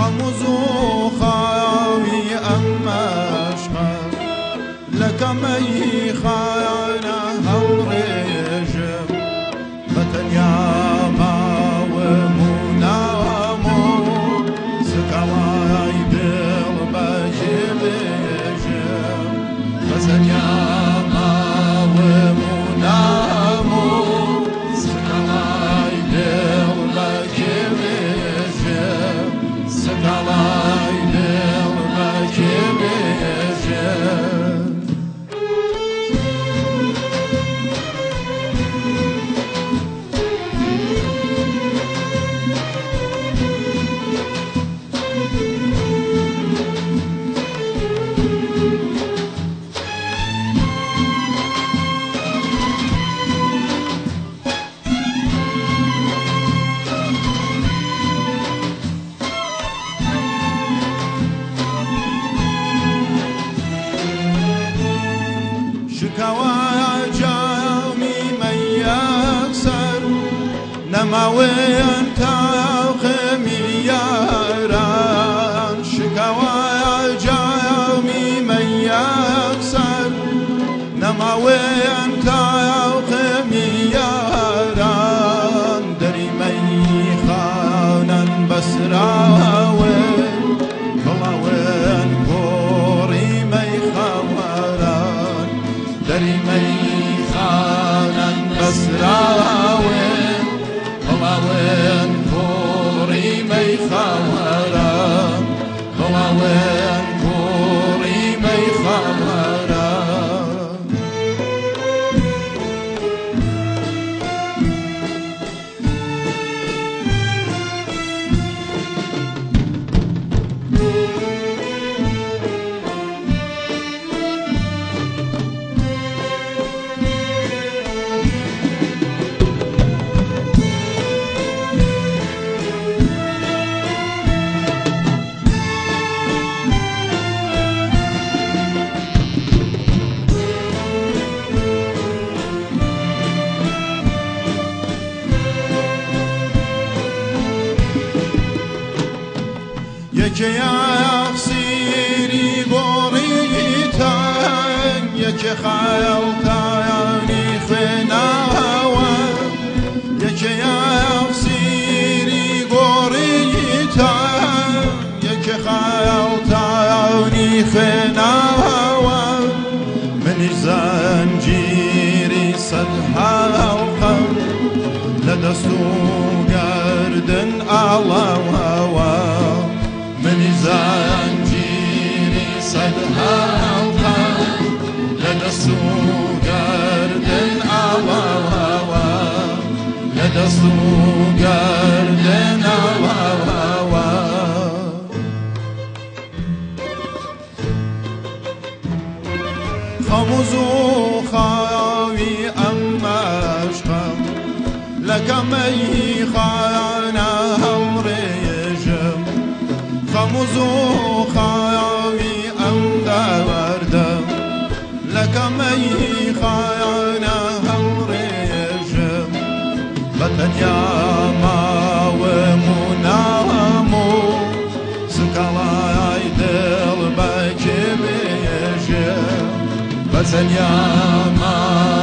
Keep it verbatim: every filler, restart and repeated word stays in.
خمزو خاوي أمشقا لك مي خاينا هوريجم بتنيا ما ومنامو سكواي دل بجيبجم بتنيا ما ومنامو سكواي دل بجيبجم سكواي دل بجيبجم شكاوى جامي من يكسر نموي انت قمي ياران شكاوى جامي من يكسر نموي انت قمي ياران دري من خانا بسراوي بلاوين كوري مي خواران دري مي خانا بسراوين بلاوين كوري مي خواران بلاوين كوري مي خواران يكي يا سيري بوريتان يكي خيالتاني خناوة يكي يا سيري بوريتان يكي خيالتاني خناوة من زنجيري صد حلقة لدستو قردن الله من زنجيري صد حلقة لدستو قردن الله لدستو قردن الله خمزو خاوي أمشقا لك مي خانا هوريجم خمزو خاوي أم داوردم لك مي خانا هوريجم بتنيا ما ومنامو سكواي دل بجيبجم بتنيا ما